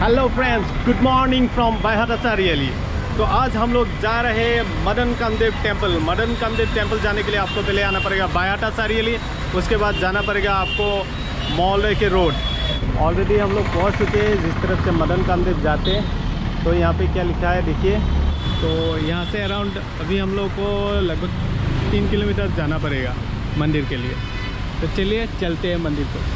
Hello friends, good morning from Baihata Chariali. तो आज हम लोग जा रहे हैं मदन कामदेव टेम्पल। मदन कामदेव टेम्पल जाने के लिए आपको पहले आना पड़ेगा बायहाटा सारियली, उसके बाद जाना पड़ेगा आपको मॉल के रोड। ऑलरेडी हम लोग पहुंच चुके हैं जिस तरफ से मदन कामदेव जाते हैं। तो यहाँ पे क्या लिखा है देखिए। तो यहाँ से अराउंड अभी हम लोग को लगभग 3 किलोमीटर जाना पड़ेगा मंदिर के लिए। तो चलिए चलते हैं मंदिर को।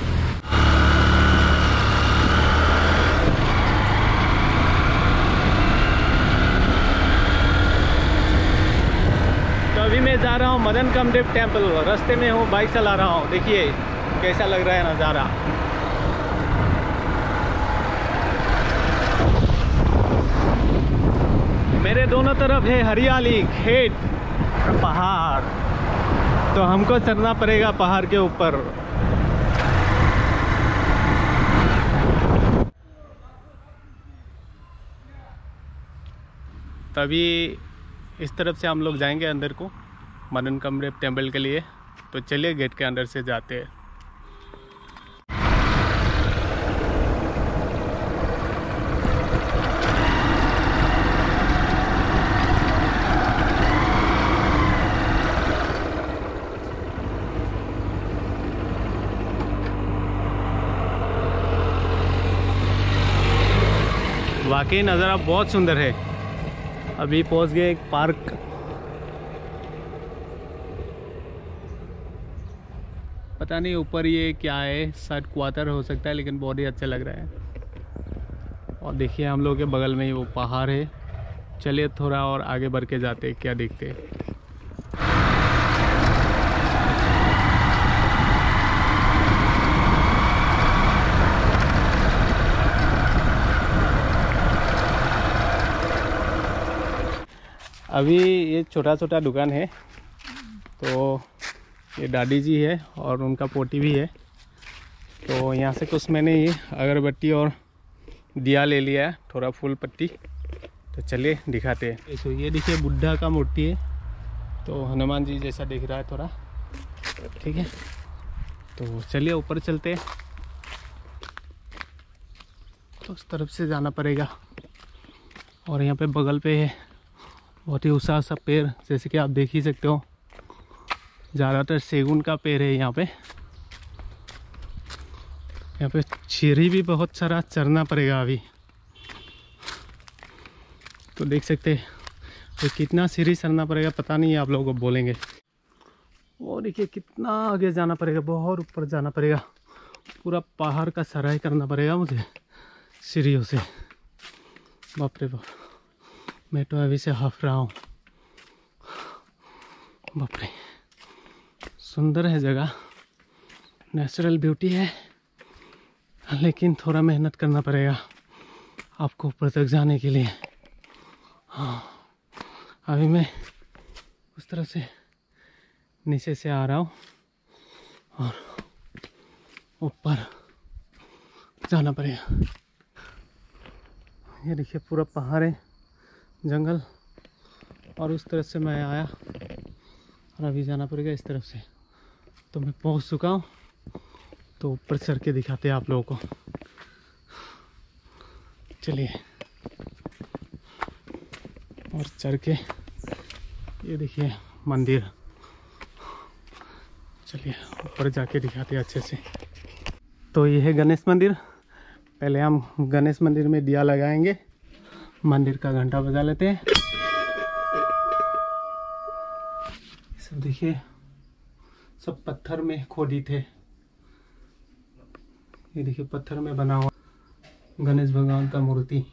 तो अभी मैं जा रहा हूँ मदन कामदेव टेम्पल। रास्ते में हूँ, बाइक चला रहा हूँ। देखिए कैसा लग रहा है नज़ारा। मेरे दोनों तरफ है हरियाली, खेत, पहाड़। तो हमको चढ़ना पड़ेगा पहाड़ के ऊपर। तभी इस तरफ से हम लोग जाएंगे अंदर को मदन कामदेव टेम्पल के लिए। तो चलिए गेट के अंदर से जाते हैं। वाकई नज़ारा बहुत सुंदर है। अभी पहुंच गए एक पार्क। पता नहीं ऊपर ये क्या है, शायद क्वार्टर हो सकता है, लेकिन बहुत ही अच्छा लग रहा है। और देखिए हम लोग के बगल में ही वो पहाड़ है। चलिए थोड़ा और आगे बढ़ के जाते हैं, क्या देखते हैं। अभी ये छोटा छोटा दुकान है। तो ये दादी जी है और उनका पोती भी है। तो यहाँ से कुछ मैंने ये अगरबत्ती और दिया ले लिया है, थोड़ा फूल पत्ती। तो चलिए दिखाते हैं। तो ये देखिए बुद्धा का मूर्ति है। तो हनुमान जी जैसा दिख रहा है थोड़ा, ठीक है। तो चलिए ऊपर चलते हैं। तो उस तरफ से जाना पड़ेगा। और यहाँ पे बगल पे है बहुत ही ऊंचा सा पेड़, जैसे कि आप देख ही सकते हो। ज़्यादातर सेगुन का पेड़ है यहाँ पे। यहाँ पे सीढ़ी भी बहुत सारा चढ़ना पड़ेगा अभी। तो देख सकते हैं तो कितना सीढ़ी चढ़ना पड़ेगा, पता नहीं, आप लोगों को बोलेंगे। वो देखिए कितना आगे जाना पड़ेगा, बहुत ऊपर जाना पड़ेगा। पूरा पहाड़ का सराय करना पड़ेगा मुझे सीढ़ियों से। बाप रे बाप, मैं तो अभी से हाफ रहा हूँ। बाप रे, सुंदर है जगह, नेचुरल ब्यूटी है, लेकिन थोड़ा मेहनत करना पड़ेगा आपको ऊपर तक जाने के लिए। हाँ, अभी मैं उस तरह से नीचे से आ रहा हूँ और ऊपर जाना पड़ेगा। ये देखिए पूरा पहाड़ है, जंगल। और उस तरफ से मैं आया और अभी जाना पड़ेगा इस तरफ से। तो मैं पहुंच चुका हूँ। तो ऊपर चढ़ के दिखाते हैं आप लोगों को। चलिए, और चढ़ के ये देखिए मंदिर। चलिए ऊपर जाके दिखाते हैं अच्छे से। तो ये है गणेश मंदिर। पहले हम गणेश मंदिर में दिया लगाएंगे, मंदिर का घंटा बजा लेते हैं। सब देखिए, सब पत्थर में खोदी थे। ये देखिए पत्थर में बना हुआ गणेश भगवान का मूर्ति।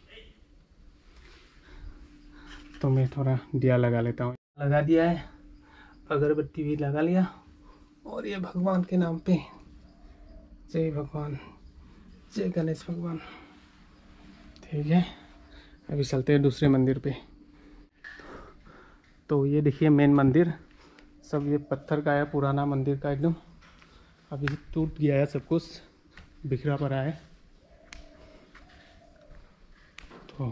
तो मैं थोड़ा दिया लगा लेता हूँ। लगा दिया है, अगरबत्ती भी लगा लिया। और ये भगवान के नाम पे जय भगवान, जय गणेश भगवान। ठीक है, अभी चलते हैं दूसरे मंदिर पे। तो ये देखिए मेन मंदिर। सब ये पत्थर का है, पुराना मंदिर का एकदम। अभी टूट गया है, सब कुछ बिखरा पड़ा है। तो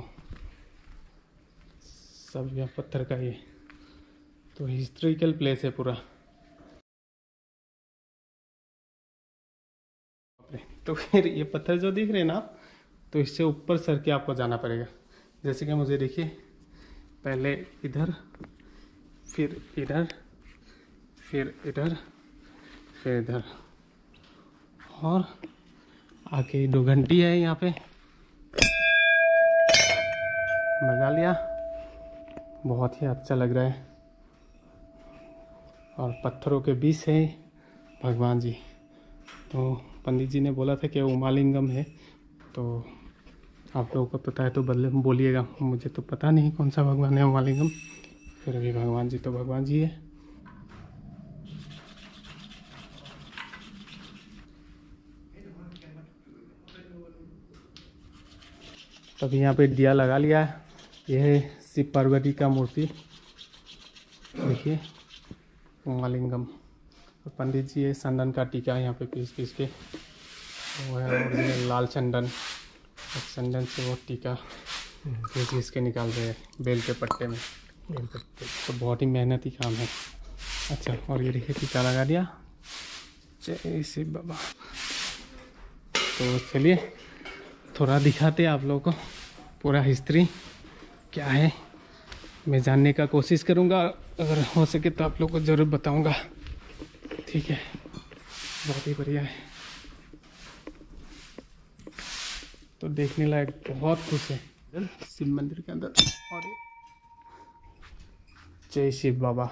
सब यह पत्थर का ही। तो हिस्ट्रिकल प्लेस है पूरा। तो फिर ये पत्थर जो दिख रहे हैं ना, तो इससे ऊपर सर के आपको जाना पड़ेगा। जैसे कि मुझे देखिए, पहले इधर, फिर इधर, फिर इधर, फिर इधर, और आगे 2 घंटी है यहाँ पे, बजा लिया, बहुत ही अच्छा लग रहा है। और पत्थरों के बीच है भगवान जी। तो पंडित जी ने बोला था कि उमालिंगम है, तो आप लोगों को पता है तो बदले में बोलिएगा, मुझे तो पता नहीं कौन सा भगवान है उमालिंगम, फिर भी भगवान जी तो भगवान जी है। तभी यहाँ पे दिया लगा लिया है। यह है शिव पार्वती का मूर्ति, देखिए उमालिंगम। और पंडित जी ये चंदन का टीका यहाँ पे पीस के, वो है ओरिजिनल लाल चंदन, और चंदन से वो टीका पीस के निकाल रहे हैं बेल के पट्टे में, बेल पट्टे। तो बहुत ही मेहनती काम है। अच्छा, और ये देखिए टीका लगा दिया, जय शिव बाबा। तो चलिए थोड़ा दिखाते हैं आप लोगों को पूरा हिस्ट्री क्या है, मैं जानने का कोशिश करूँगा, अगर हो सके तो आप लोग को ज़रूर बताऊँगा। ठीक है, बहुत ही बढ़िया है। तो देखने लायक बहुत कुछ है शिव मंदिर के अंदर। और जय शिव बाबा।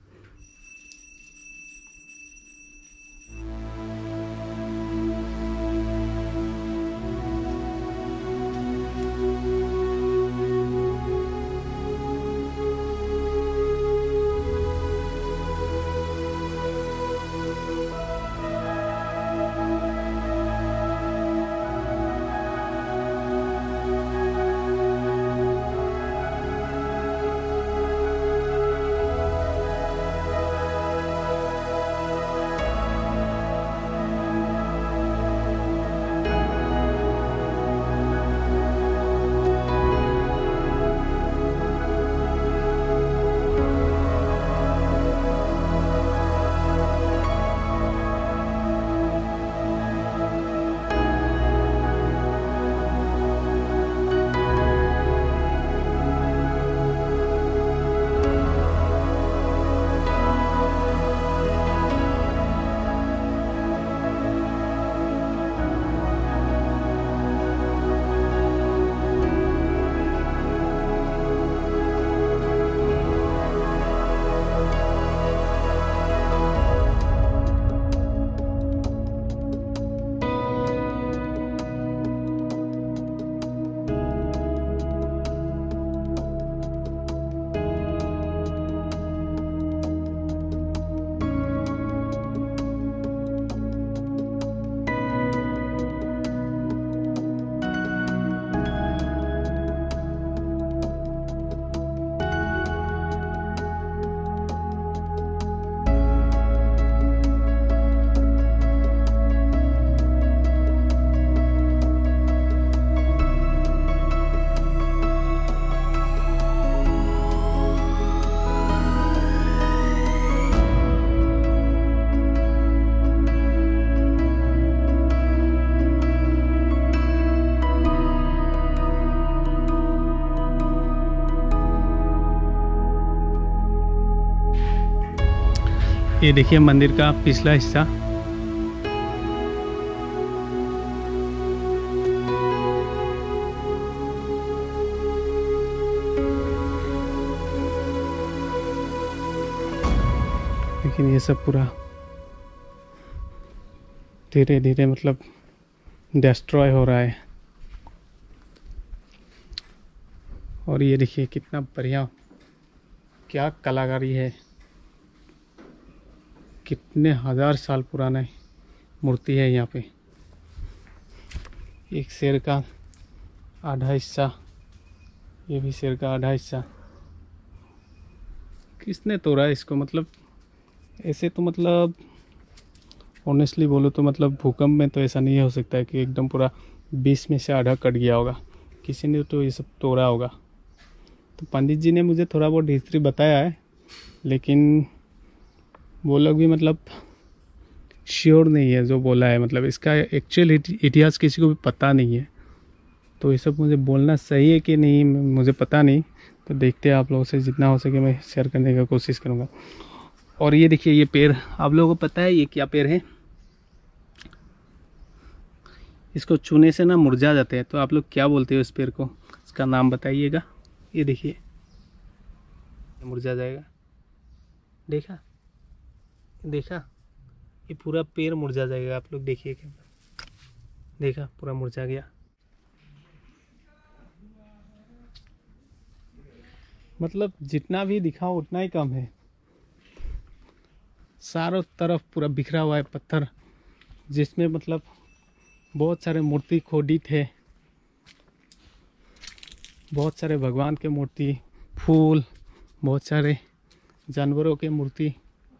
ये देखिए मंदिर का पिछला हिस्सा। लेकिन ये सब पूरा धीरे धीरे मतलब डिस्ट्रॉय हो रहा है। और ये देखिए कितना बढ़िया, क्या कलाकारी है, कितने हजार साल पुराना मूर्ति है यहाँ पे। एक शेर का आधा हिस्सा, ये भी शेर का आधा हिस्सा। किसने तोड़ा इसको? मतलब ऐसे तो मतलब ऑनेस्टली बोलो तो मतलब भूकंप में तो ऐसा नहीं हो सकता है कि एकदम पूरा 20 में से आधा कट गया होगा, किसी ने तो ये सब तोड़ा होगा। तो पंडित जी ने मुझे थोड़ा बहुत हिस्ट्री बताया है, लेकिन वो लोग भी मतलब श्योर नहीं है जो बोला है, मतलब इसका एक्चुअल इतिहास किसी को भी पता नहीं है। तो ये सब मुझे बोलना सही है कि नहीं मुझे पता नहीं, तो देखते हैं। आप लोगों से जितना हो सके मैं शेयर करने का कोशिश करूँगा। और ये देखिए ये पेड़, आप लोगों को पता है ये क्या पेड़ है? इसको छूने से ना मुरझा जाते हैं, तो आप लोग क्या बोलते हो इस पेड़ को? इसका नाम बताइएगा। ये देखिए मुरझा जाएगा, देखा देखा, ये पूरा पेड़ मुरझा जाएगा। आप लोग देखिए क्या, देखा पूरा मुरझा गया। मतलब जितना भी दिखाओ उतना ही कम है। चारों तरफ पूरा बिखरा हुआ है पत्थर, जिसमें मतलब बहुत सारे मूर्ति खोदित है, बहुत सारे भगवान के मूर्ति, फूल, बहुत सारे जानवरों के मूर्ति।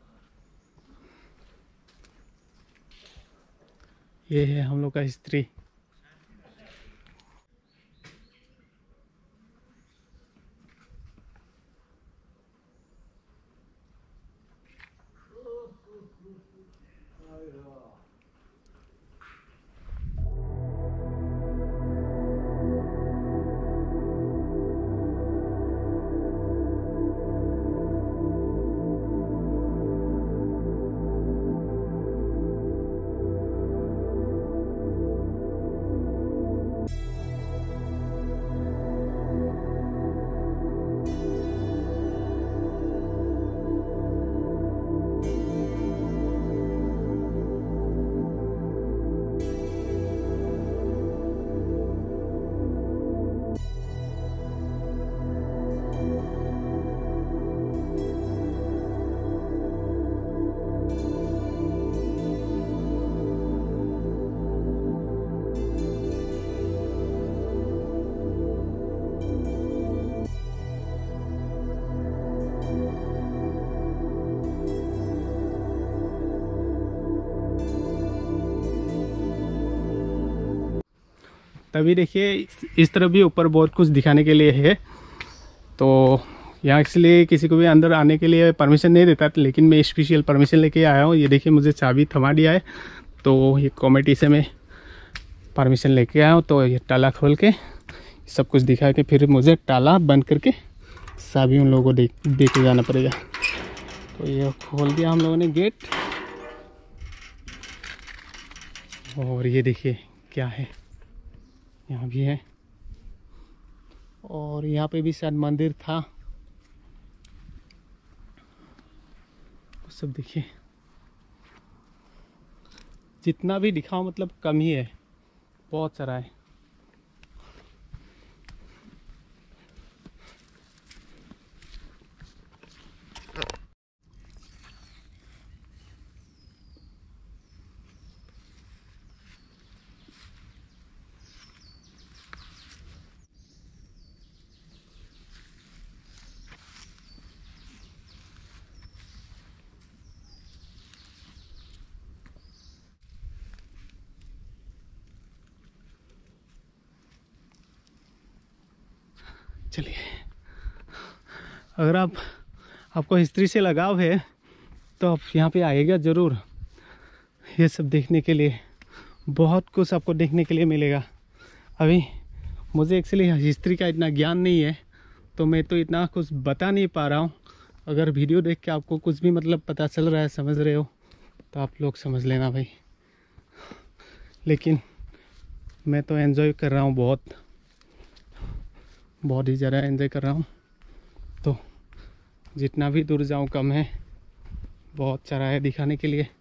ये है हम लोग का हिस्ट्री। तभी देखिए इस तरफ भी ऊपर बहुत कुछ दिखाने के लिए है, तो यहाँ इसलिए किसी को भी अंदर आने के लिए परमिशन नहीं देता, लेकिन मैं स्पेशल परमिशन लेके आया हूँ। ये देखिए मुझे चाबी थमा दिया है, तो ये कमेटी से मैं परमिशन लेके आया हूँ। तो ये ताला खोल के सब कुछ दिखा के फिर मुझे ताला बंद करके चाबी उन लोगों को दे के जाना पड़ेगा। तो ये खोल दिया हम लोगों ने गेट, और ये देखिए क्या है, यहाँ भी है, और यहाँ पे भी शायद मंदिर था। सब देखिए, जितना भी दिखाओ मतलब कम ही है, बहुत सारा है। चलिए, अगर आपको हिस्ट्री से लगाव है तो आप यहाँ पे आइएगा ज़रूर। ये सब देखने के लिए बहुत कुछ आपको देखने के लिए मिलेगा। अभी मुझे एक्चुअली हिस्ट्री का इतना ज्ञान नहीं है, तो मैं तो इतना कुछ बता नहीं पा रहा हूँ। अगर वीडियो देख के आपको कुछ भी मतलब पता चल रहा है, समझ रहे हो, तो आप लोग समझ लेना भाई। लेकिन मैं तो एंजॉय कर रहा हूँ, बहुत ही ज़्यादा एंजॉय कर रहा हूँ। तो जितना भी दूर जाऊँ कम है, बहुत सारा है दिखाने के लिए।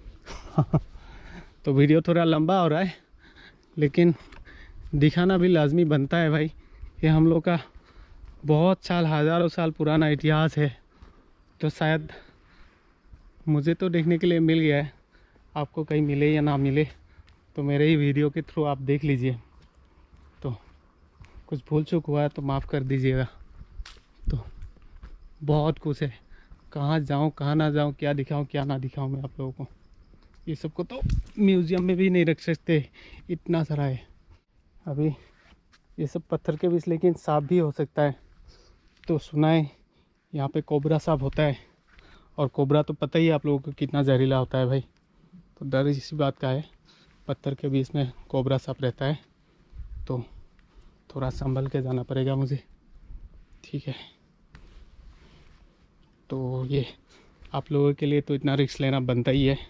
तो वीडियो थोड़ा लंबा हो रहा है, लेकिन दिखाना भी लाजमी बनता है भाई। ये हम लोग का बहुत साल, हज़ारों साल पुराना इतिहास है, तो शायद मुझे तो देखने के लिए मिल गया है, आपको कहीं मिले या ना मिले, तो मेरे ही वीडियो के थ्रू आप देख लीजिए। तो कुछ भूल चूक हुआ है तो माफ़ कर दीजिएगा। तो बहुत कुछ है, कहाँ जाऊँ कहाँ ना जाऊँ, क्या दिखाऊँ क्या ना दिखाऊँ मैं आप लोगों को। ये सब को तो म्यूज़ियम में भी नहीं रख सकते, इतना सारा है। अभी ये सब पत्थर के बीच, लेकिन सांप भी हो सकता है। तो सुना है यहाँ पे कोबरा सांप होता है, और कोबरा तो पता ही है आप लोगों को कितना जहरीला होता है भाई। तो डर इसी बात का है, पत्थर के बीच में कोबरा सांप रहता है। तो थोड़ा संभल के जाना पड़ेगा मुझे, ठीक है। तो ये आप लोगों के लिए तो इतना रिस्क लेना बनता ही है।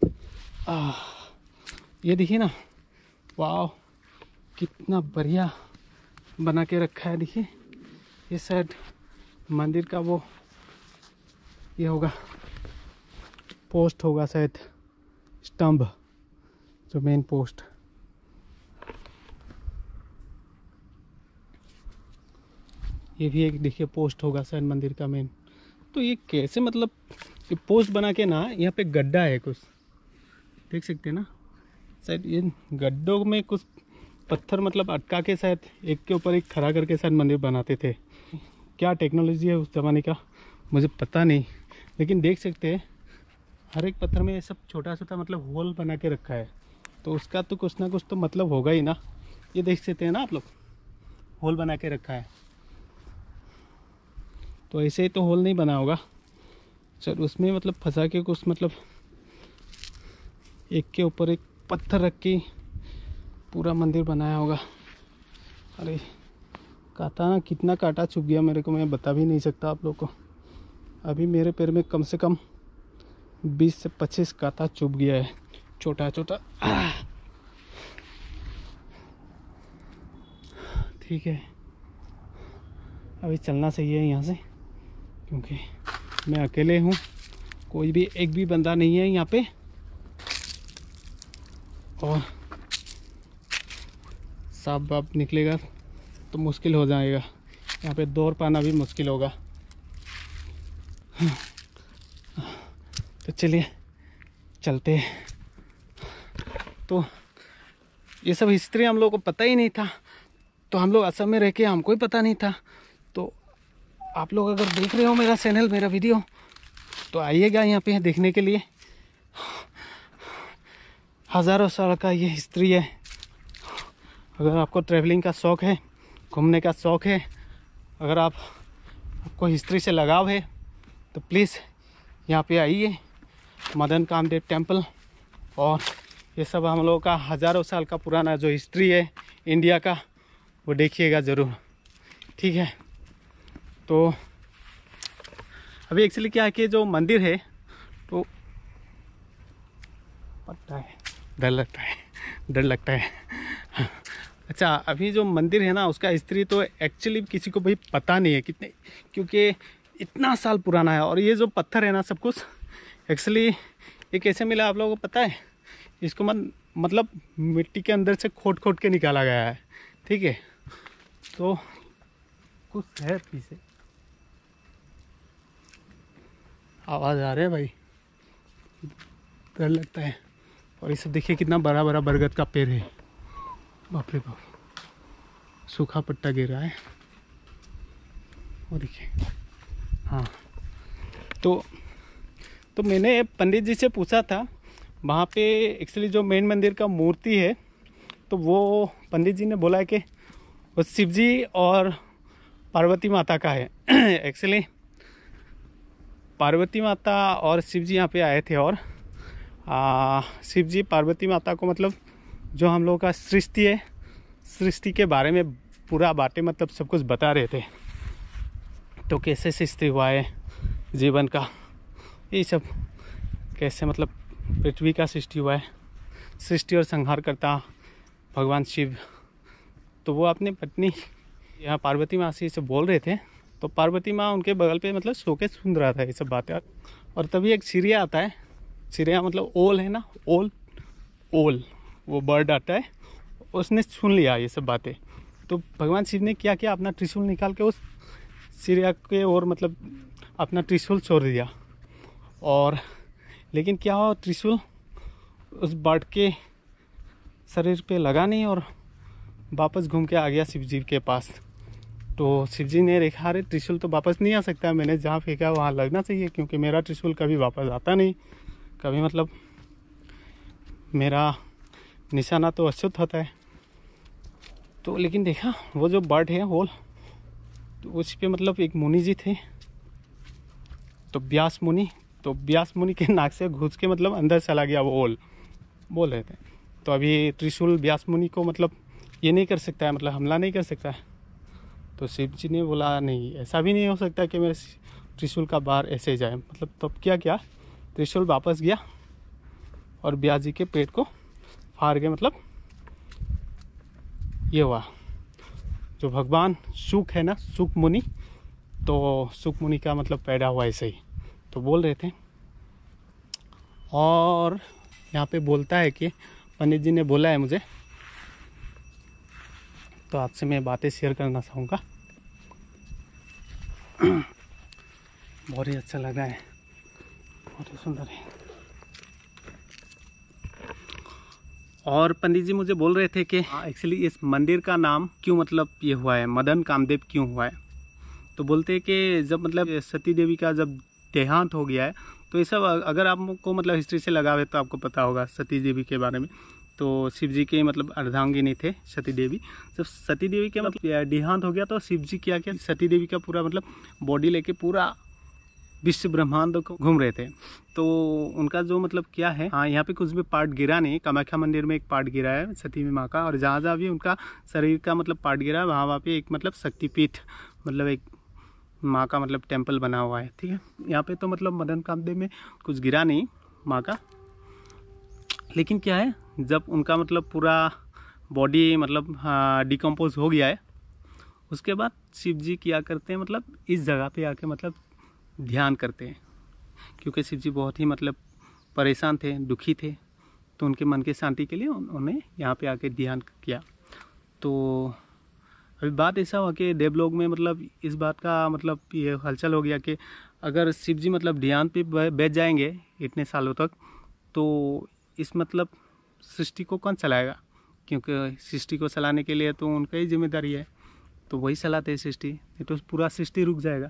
ये देखिए ना, वाह कितना बढ़िया बना के रखा है। देखिए ये शायद मंदिर का वो ये होगा, पोस्ट होगा शायद, स्तंभ, जो मेन पोस्ट। ये भी एक देखिए पोस्ट होगा शायद मंदिर का मेन। तो ये कैसे मतलब ये पोस्ट बना के ना, यहाँ पे गड्ढा है कुछ, देख सकते हैं ना, शायद ये गड्ढों में कुछ पत्थर मतलब अटका के शायद एक के ऊपर एक खड़ा करके शायद मंदिर बनाते थे। क्या टेक्नोलॉजी है उस ज़माने का मुझे पता नहीं, लेकिन देख सकते हैं हर एक पत्थर में ये सब छोटा छोटा मतलब होल बना के रखा है, तो उसका तो कुछ ना कुछ तो मतलब होगा ही ना। ये देख सकते हैं ना आप लोग, होल बना के रखा है, तो ऐसे ही तो होल नहीं बना होगा सर, उसमें मतलब फंसा के कुछ मतलब एक के ऊपर एक पत्थर रख के पूरा मंदिर बनाया होगा। अरे काटा ना, कितना काटा चुभ गया मेरे को, मैं बता भी नहीं सकता आप लोग को। अभी मेरे पैर में कम से कम 20 से 25 काटा चुभ गया है, छोटा छोटा। ठीक है, अभी चलना सही है यहाँ से, क्योंकि मैं अकेले हूँ, कोई भी एक भी बंदा नहीं है यहाँ पे, और सांप बाप निकलेगा तो मुश्किल हो जाएगा, यहाँ पे दौड़ पाना भी मुश्किल होगा। तो चलिए चलते हैं। तो ये सब हिस्ट्री हम लोग को पता ही नहीं था, तो हम लोग असम में रह के हमको ही पता नहीं था। तो आप लोग अगर देख रहे हो मेरा चैनल, मेरा वीडियो, तो आइएगा यहाँ पे देखने के लिए। हज़ारों साल का ये हिस्ट्री है। अगर आपको ट्रैवलिंग का शौक़ है, घूमने का शौक़ है, अगर आपको हिस्ट्री से लगाव है, तो प्लीज़ यहाँ पे आइए, मदन कामदेव टेम्पल। और ये सब हम लोगों का हज़ारों साल का पुराना जो हिस्ट्री है इंडिया का, वो देखिएगा ज़रूर, ठीक है। तो अभी एक्चुअली क्या है कि जो मंदिर है, तो पता है डर लगता है। अच्छा, अभी जो मंदिर है ना, उसका हिस्ट्री तो एक्चुअली किसी को भाई पता नहीं है कितने, क्योंकि इतना साल पुराना है। और ये जो पत्थर है ना, सब कुछ एक्चुअली ये कैसे मिला आप लोगों को पता है? इसको मतलब मिट्टी के अंदर से खोद के निकाला गया है, ठीक है। तो कुछ है पीछे, आवाज़ आ रहा है भाई, डर लगता है। और ये सब देखिए कितना बड़ा बड़ा बरगद का पेड़ है, बाप रे बाप, सूखा पट्टा गिर रहा है, वो देखिए। हाँ, तो मैंने पंडित जी से पूछा था, वहाँ पे एक्चुअली जो मेन मंदिर का मूर्ति है, तो वो पंडित जी ने बोला है कि वो शिव जी और पार्वती माता का है। एक्चुअली पार्वती माता और शिव जी यहाँ पे आए थे, और शिव जी पार्वती माता को मतलब जो हम लोगों का सृष्टि है, सृष्टि के बारे में पूरा बातें मतलब सब कुछ बता रहे थे। तो कैसे सृष्टि हुआ है जीवन का, ये सब कैसे मतलब पृथ्वी का सृष्टि हुआ है, सृष्टि और संहार करता भगवान शिव। तो वो अपनी पत्नी यहाँ पार्वती माँ से बोल रहे थे, तो पार्वती माँ उनके बगल पे मतलब सो के सुन रहा था ये सब बातें। और तभी एक चिड़िया आता है, चिड़िया मतलब ओल है ना, ओल वो बर्ड आता है, उसने सुन लिया ये सब बातें। तो भगवान शिव ने क्या किया, अपना त्रिशूल निकाल के उस चिड़िया के और मतलब अपना त्रिशूल छोड़ दिया। और लेकिन क्या हुआ, त्रिशूल उस बर्ड के शरीर पे लगा नहीं और वापस घूम के आ गया शिव जी के पास। तो शिव जी ने देखा, अरे त्रिशूल तो वापस नहीं आ सकता, मैंने जहाँ फेंका वहाँ लगना चाहिए, क्योंकि मेरा त्रिशूल कभी वापस आता नहीं, कभी मतलब मेरा निशाना तो अशुद्ध होता है। तो लेकिन देखा वो जो बर्ड है होल, तो उस पे मतलब एक मुनि जी थे, तो व्यास मुनि, तो व्यास मुनि के नाक से घुस के मतलब अंदर चला गया वो ओल, बोल रहे थे। तो अभी त्रिशूल व्यास मुनि को मतलब ये नहीं कर सकता है, मतलब हमला नहीं कर सकता है। तो शिव जी ने बोला नहीं, ऐसा भी नहीं हो सकता कि मेरे त्रिशूल का बाहर ऐसे जाए। मतलब तब क्या किया, त्रिशूल वापस गया और व्यास जी के पेट को फाड़ के, मतलब ये हुआ। जो भगवान शुक है ना, शुक मुनि, तो शुक मुनि का मतलब पैदा हुआ ऐसे ही, तो बोल रहे थे। और यहाँ पे बोलता है कि पंडित जी ने बोला है मुझे, तो आपसे मैं बातें शेयर करना चाहूँगा। बहुत ही अच्छा लग रहा है, बहुत ही सुंदर है। और पंडित जी मुझे बोल रहे थे कि एक्चुअली इस मंदिर का नाम क्यों मतलब ये हुआ है, मदन कामदेव क्यों हुआ है। तो बोलते हैं कि जब मतलब सती देवी का जब देहांत हो गया है, तो ये सब अगर आपको मतलब हिस्ट्री से लगावे तो आपको पता होगा सती देवी के बारे में। तो शिव जी के मतलब अर्धांगिनी थे सती देवी। जब सती देवी के मतलब देहांत हो गया तो शिव जी क्या किया, सती देवी का पूरा मतलब बॉडी लेके पूरा विश्व ब्रह्मांड को घूम रहे थे। तो उनका जो मतलब क्या है, हाँ यहाँ पे कुछ भी पार्ट गिरा नहीं। कामाख्या मंदिर में एक पार्ट गिरा है सती माँ का, और जहाँ जहाँ भी उनका शरीर का मतलब पार्ट गिरा है वहाँ पे एक मतलब शक्तिपीठ, मतलब एक माँ का मतलब टेम्पल बना हुआ है। ठीक है, यहाँ पे तो मतलब मदन कामदेव में कुछ गिरा नहीं माँ का। लेकिन क्या है, जब उनका मतलब पूरा बॉडी मतलब डिकम्पोज हो गया है, उसके बाद शिव जी क्या करते हैं, मतलब इस जगह पे आके मतलब ध्यान करते हैं। क्योंकि शिव जी बहुत ही मतलब परेशान थे, दुखी थे, तो उनके मन की शांति के लिए उन्होंने यहाँ पे आके ध्यान किया। तो अभी बात ऐसा हुआ कि देवलोक में मतलब इस बात का मतलब ये हलचल हो गया कि अगर शिव जी मतलब ध्यान पे बैठ जाएंगे इतने सालों तक, तो इस मतलब सृष्टि को कौन चलाएगा। क्योंकि सृष्टि को चलाने के लिए तो उनका ही जिम्मेदारी है, तो वही चलाते हैं सृष्टि, नहीं तो पूरा सृष्टि रुक जाएगा।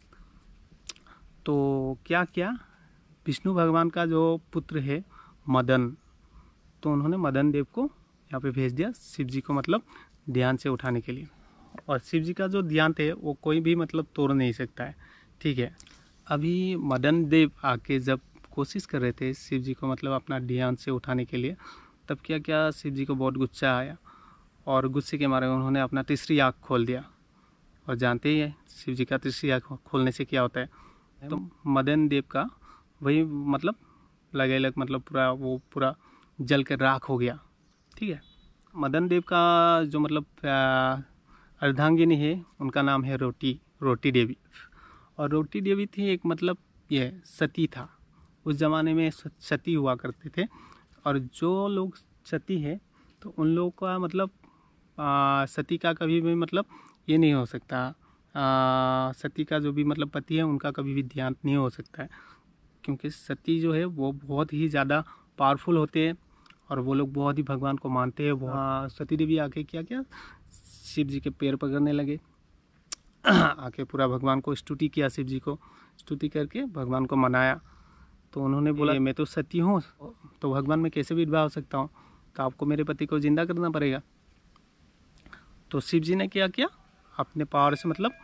तो क्या किया, विष्णु भगवान का जो पुत्र है मदन, तो उन्होंने मदन देव को यहाँ पे भेज दिया शिव जी को मतलब ध्यान से उठाने के लिए। और शिव जी का जो ध्यान थे वो कोई भी मतलब तोड़ नहीं सकता है। ठीक है, अभी मदन देव आके जब कोशिश कर रहे थे शिव जी को मतलब अपना ध्यान से उठाने के लिए, तब क्या क्या शिव जी को बहुत गुस्सा आया, और गुस्से के मारे उन्होंने अपना तीसरी आँख खोल दिया। और जानते ही है शिव जी का तीसरी आँख खोलने से क्या होता है, तो मदन देव का वही मतलब लगे लग मतलब पूरा जल के राख हो गया। ठीक है, मदन देव का जो मतलब अर्धांगिनी है उनका नाम है रोटी देवी। और रोटी देवी थी एक मतलब ये सती था, उस ज़माने में सती हुआ करते थे। और जो लोग सती है तो उन लोगों का मतलब सती का कभी भी मतलब ये नहीं हो सकता, सती का जो भी मतलब पति है उनका कभी भी ध्यान नहीं हो सकता है। क्योंकि सती जो है वो बहुत ही ज़्यादा पावरफुल होते हैं और वो लोग बहुत ही भगवान को मानते हैं। सती देवी आके क्या किया, शिव जी के पैर पकड़ने लगे, आके पूरा भगवान को स्तुति किया, शिव जी को स्तुति करके भगवान को मनाया। तो उन्होंने बोला मैं तो सती हूँ, तो भगवान मैं कैसे विधवा हो सकता हूँ, तो आपको मेरे पति को जिंदा करना पड़ेगा। तो शिव जी ने क्या किया, अपने पावर से मतलब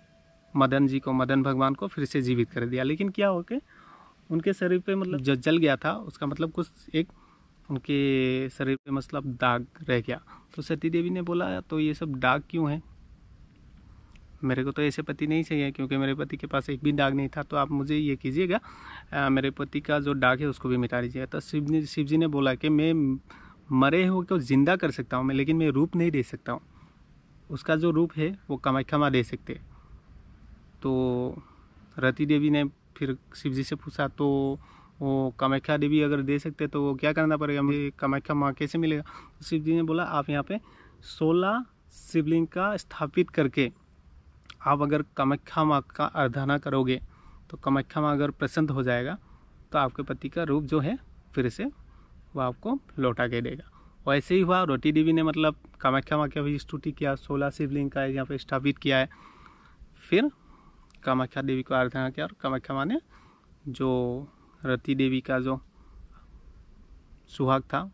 मदन भगवान को फिर से जीवित कर दिया। लेकिन क्या हो के उनके शरीर पे मतलब जो जल गया था उसका मतलब कुछ एक उनके शरीर पे मतलब दाग रह गया। तो सती देवी ने बोला तो ये सब दाग क्यों है, मेरे को तो ऐसे पति नहीं चाहिए, क्योंकि मेरे पति के पास एक भी दाग नहीं था। तो आप मुझे ये कीजिएगा, मेरे पति का जो दाग है उसको भी मिटा दीजिएगा। तो शिव जी ने बोला कि मैं मरे हुए को जिंदा कर सकता हूँ मैं, लेकिन मैं रूप नहीं दे सकता हूँ, उसका जो रूप है वो कामाख्या माँ दे सकते। तो रति देवी ने फिर शिव जी से पूछा, तो वो कामाख्या देवी अगर दे सकते तो वो क्या करना पड़ेगा, मुझे कामाख्या माँ कैसे मिलेगा। तो शिव जी ने बोला आप यहाँ पे 16 शिवलिंग का स्थापित करके आप अगर कामाख्या माँ का आराधना करोगे तो कामाख्या माँ अगर प्रसन्न हो जाएगा तो आपके पति का रूप जो है फिर से वो आपको लौटा के देगा। और ऐसे ही हुआ, रोटी देवी ने मतलब कामाख्या माँ की भी स्तुति किया, 16 शिवलिंग का यहाँ पे स्थापित किया है। फिर कामाख्या देवी को आराधना किया और कामाख्या माँ ने जो रति देवी का जो सुहाग था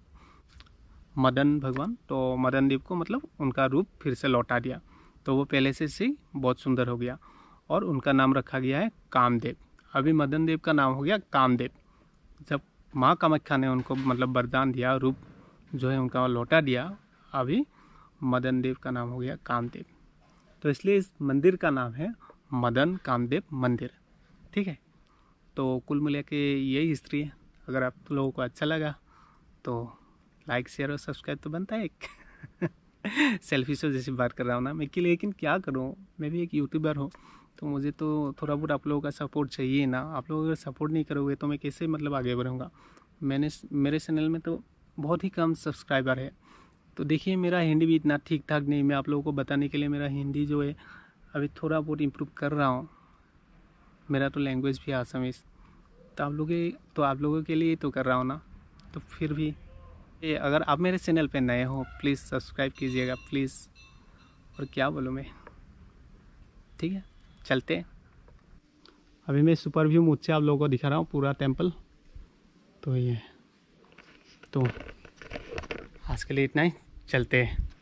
मदन भगवान, तो मदन देव को मतलब उनका रूप फिर से लौटा दिया। तो वो पहले से बहुत सुंदर हो गया और उनका नाम रखा गया है कामदेव। अभी मदन देव का नाम हो गया कामदेव। जब माँ कामाख्या ने उनको मतलब वरदान दिया, रूप जो है उनका लौटा दिया, अभी मदन देव का नाम हो गया कामदेव, तो इसलिए इस मंदिर का नाम है मदन कामदेव मंदिर। ठीक है, तो कुल मिला के यही हिस्ट्री है। अगर आप लोगों को अच्छा लगा तो लाइक शेयर और सब्सक्राइब तो बनता है एक सेल्फी से जैसी बात कर रहा हूँ ना मैं कि, लेकिन क्या करूँ, मैं भी एक यूट्यूबर हूँ, तो मुझे तो थोड़ा बहुत आप लोगों का सपोर्ट चाहिए ना। आप लोग अगर सपोर्ट नहीं करोगे तो मैं कैसे मतलब आगे बढ़ूँगा। मेरे चैनल में तो बहुत ही कम सब्सक्राइबर है, तो देखिए मेरा हिंदी भी इतना ठीक ठाक नहीं। मैं आप लोगों को बताने के लिए मेरा हिंदी जो है अभी थोड़ा बहुत इम्प्रूव कर रहा हूँ। मेरा तो लैंग्वेज भी आसामीज़, तो आप लोगों के लिए तो कर रहा हूँ ना। तो फिर भी अगर आप मेरे चैनल पे नए हो प्लीज़ सब्सक्राइब कीजिएगा प्लीज़। और क्या बोलूँ मैं, ठीक है चलते हैं। अभी मैं सुपर व्यू मुझसे आप लोगों को दिखा रहा हूँ पूरा टेंपल। तो ये तो आज के लिए इतना ही, चलते हैं।